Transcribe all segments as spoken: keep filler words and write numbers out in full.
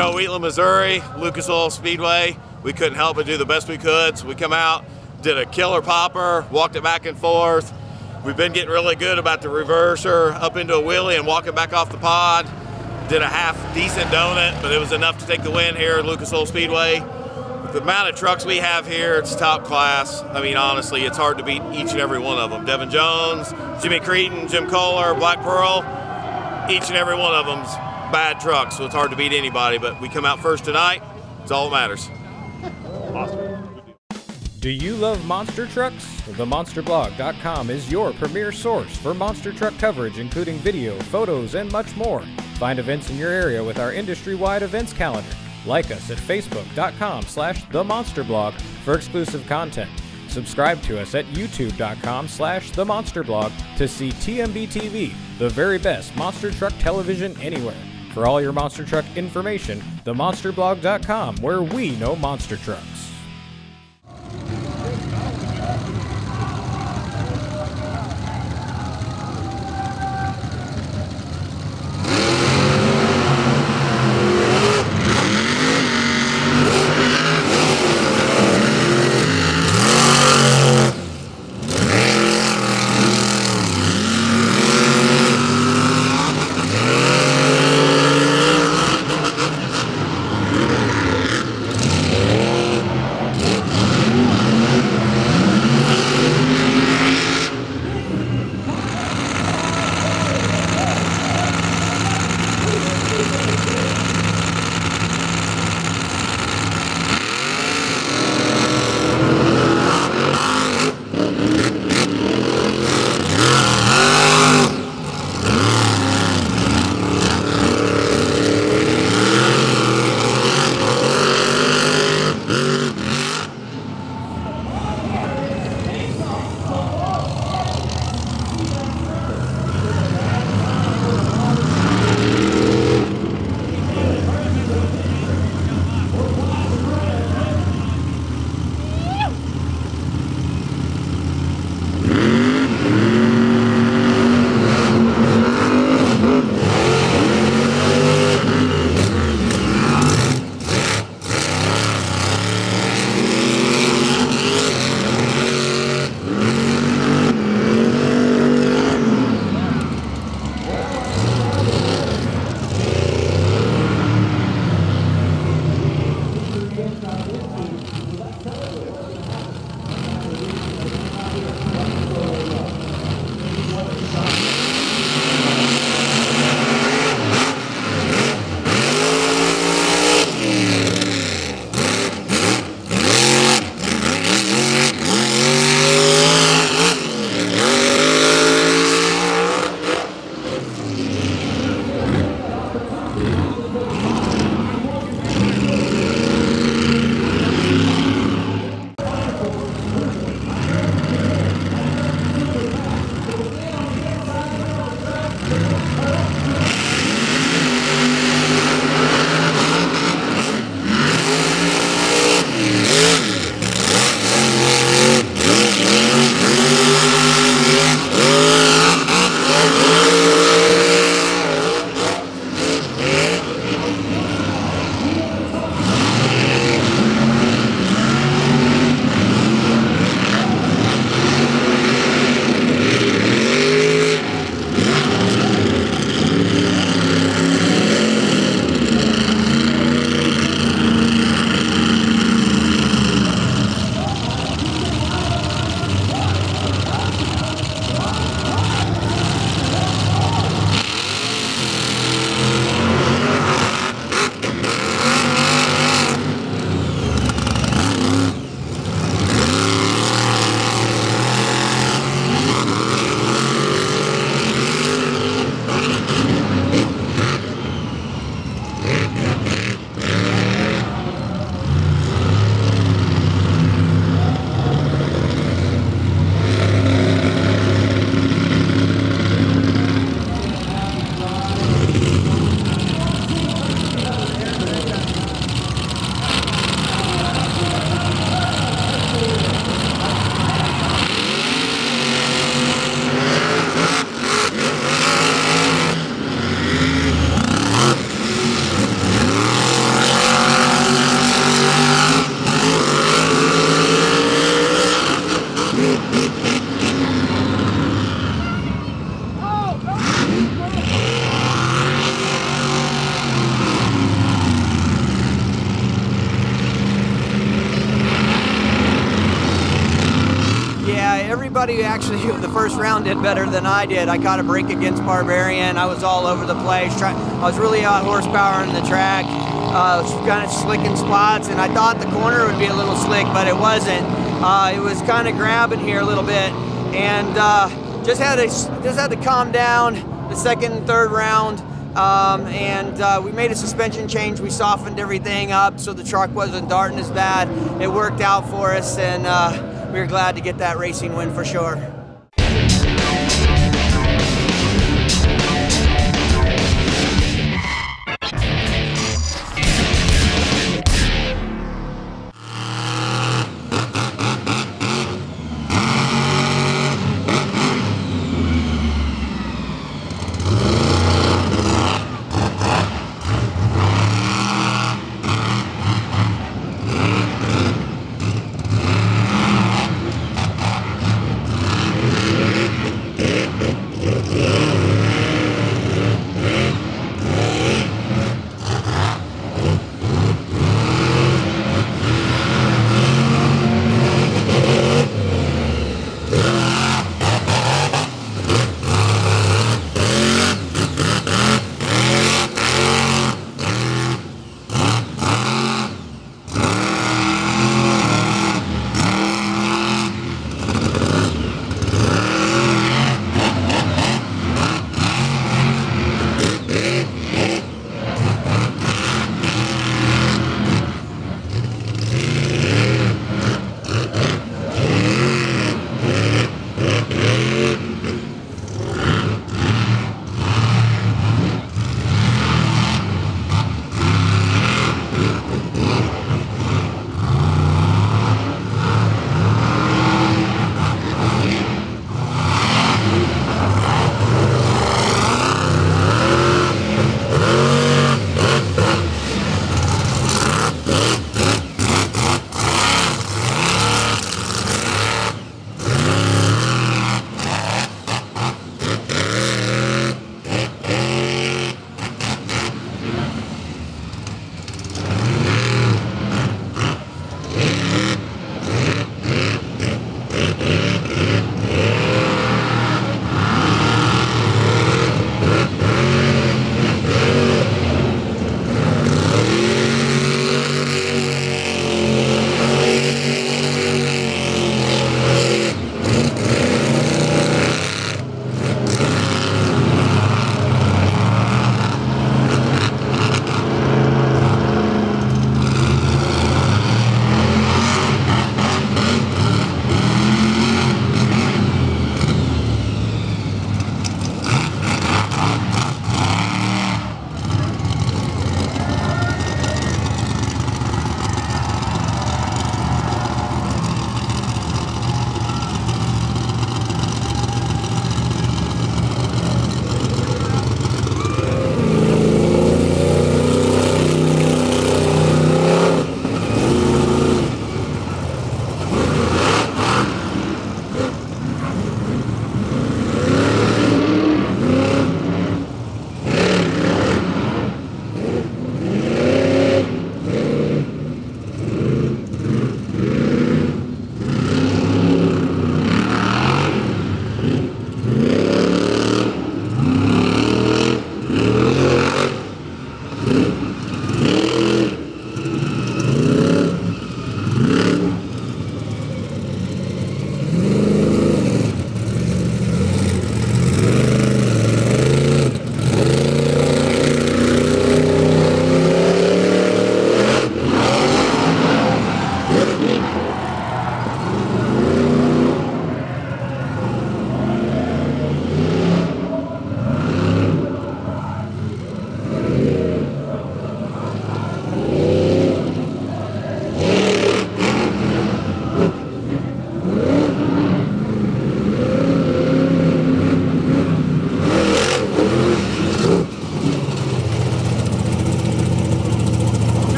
know, Wheatland, Missouri, Lucas Oil Speedway, we couldn't help but do the best we could. So we come out, did a killer popper, walked it back and forth. We've been getting really good about the reverser up into a wheelie and walking back off the pod. Did a half decent donut, but it was enough to take the win here at Lucas Oil Speedway. With the amount of trucks we have here, it's top class. I mean, honestly, it's hard to beat each and every one of them. Devin Jones, Jimmy Creten, Jim Koehler, Black Pearl, each and every one of them's bad trucks, so it's hard to beat anybody, but we come out first tonight. It's all that matters. Awesome. Do you love monster trucks? The Monster Blog dot com is your premier source for monster truck coverage, including video, photos, and much more. Find events in your area with our industry-wide events calendar. Like us at Facebook dot com slash The Monster Blog for exclusive content. Subscribe to us at YouTube dot com slash The Monster Blog to see T M B T V, the very best monster truck television anywhere. For all your monster truck information, The Monster Blog dot com, where we know monster trucks. everybody actually the first round did better than I did. I caught a break against Barbarian. I was all over the place. Try, I was really out horsepower in the track. Uh, kind of slick in spots, and I thought the corner would be a little slick, but it wasn't. Uh, it was kind of grabbing here a little bit, and uh, just had to just had to calm down the second and third round. Um, and uh, we made a suspension change. We softened everything up so the truck wasn't darting as bad. It worked out for us, and uh, we were glad to get that racing win for sure.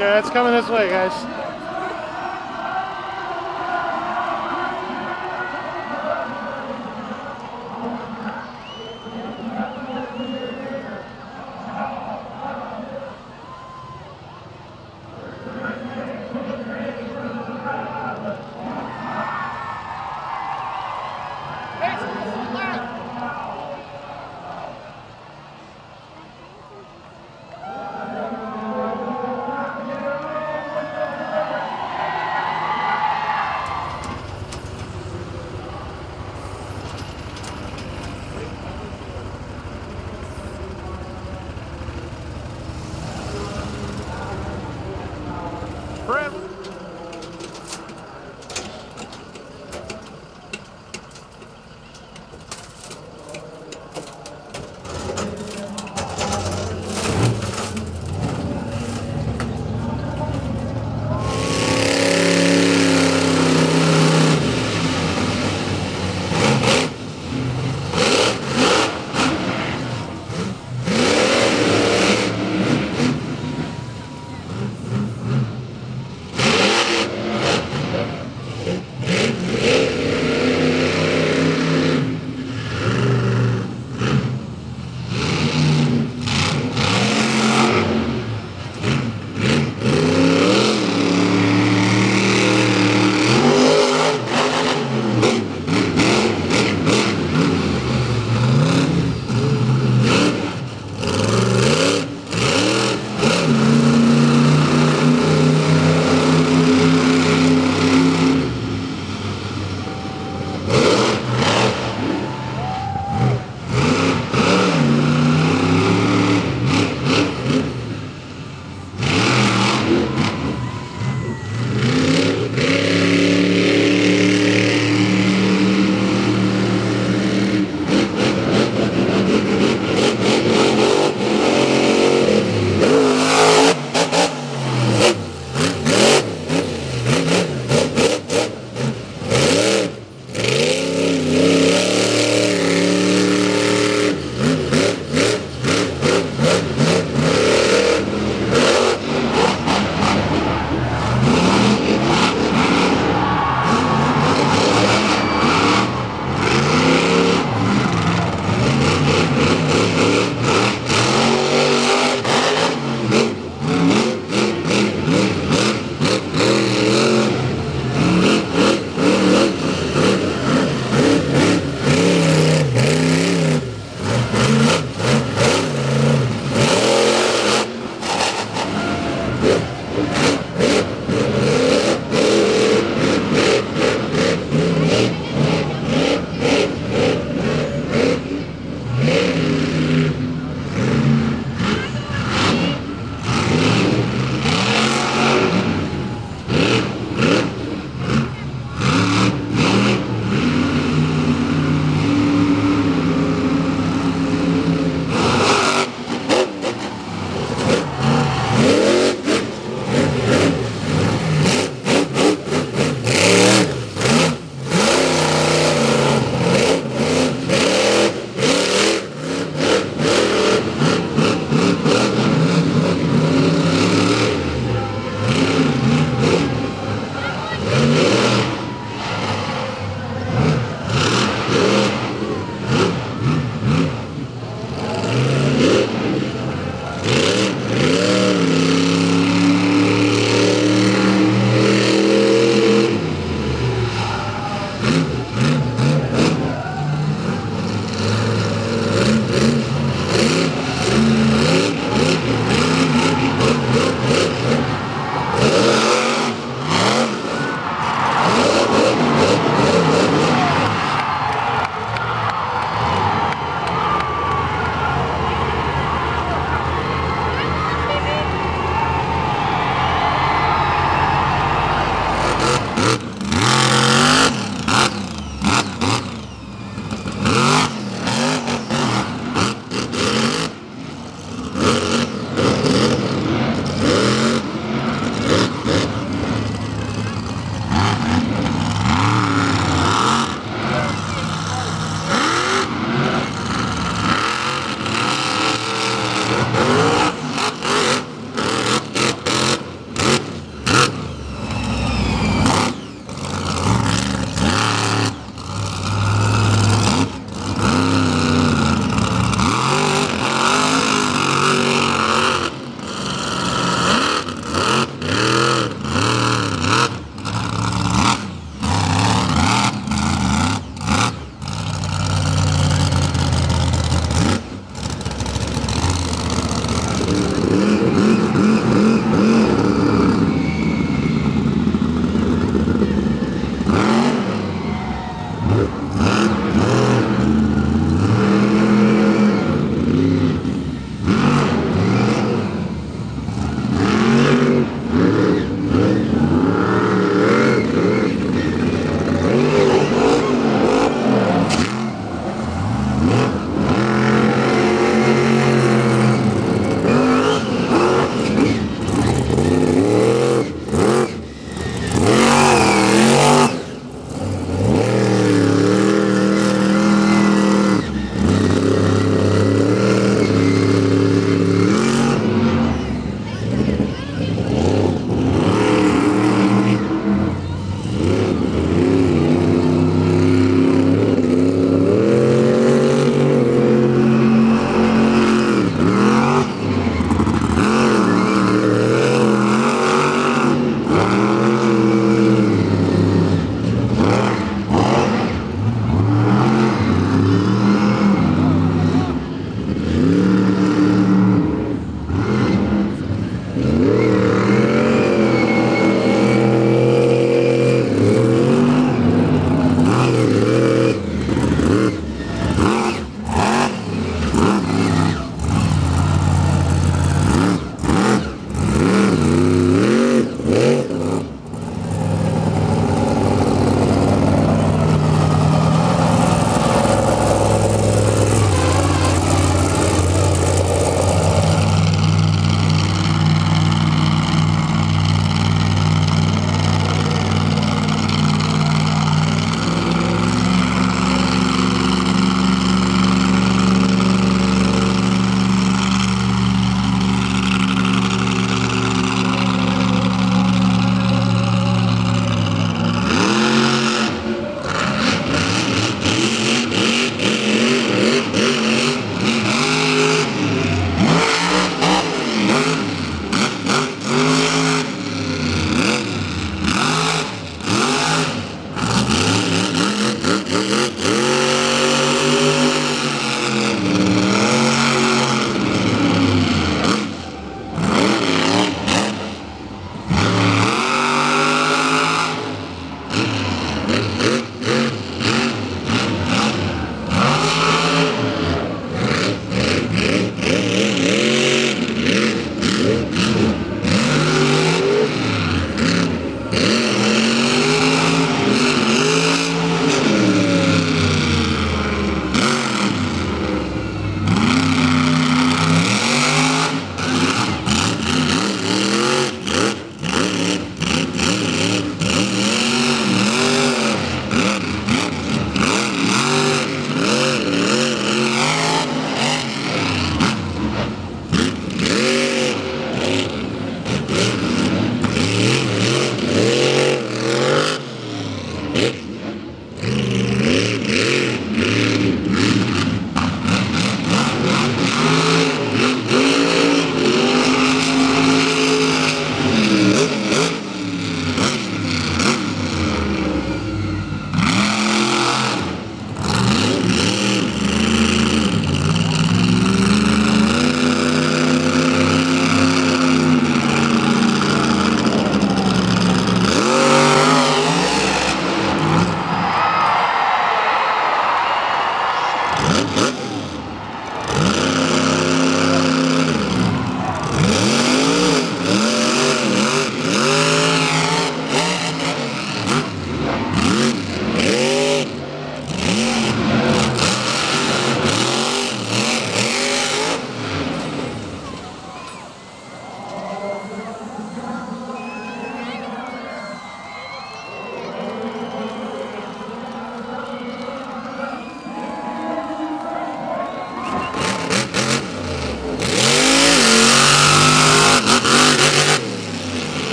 Okay, it's coming this way, guys.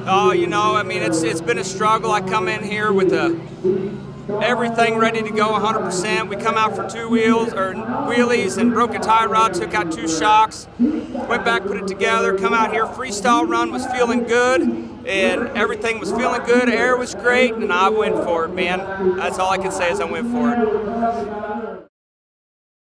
Oh, you know, I mean, it's it's been a struggle. I come in here with a, everything ready to go one hundred percent. We come out for two wheels or wheelies and broke a tie rod, took out two shocks, went back, put it together, come out here. Freestyle run was feeling good, and everything was feeling good. Air was great, and I went for it, man. That's all I can say is I went for it.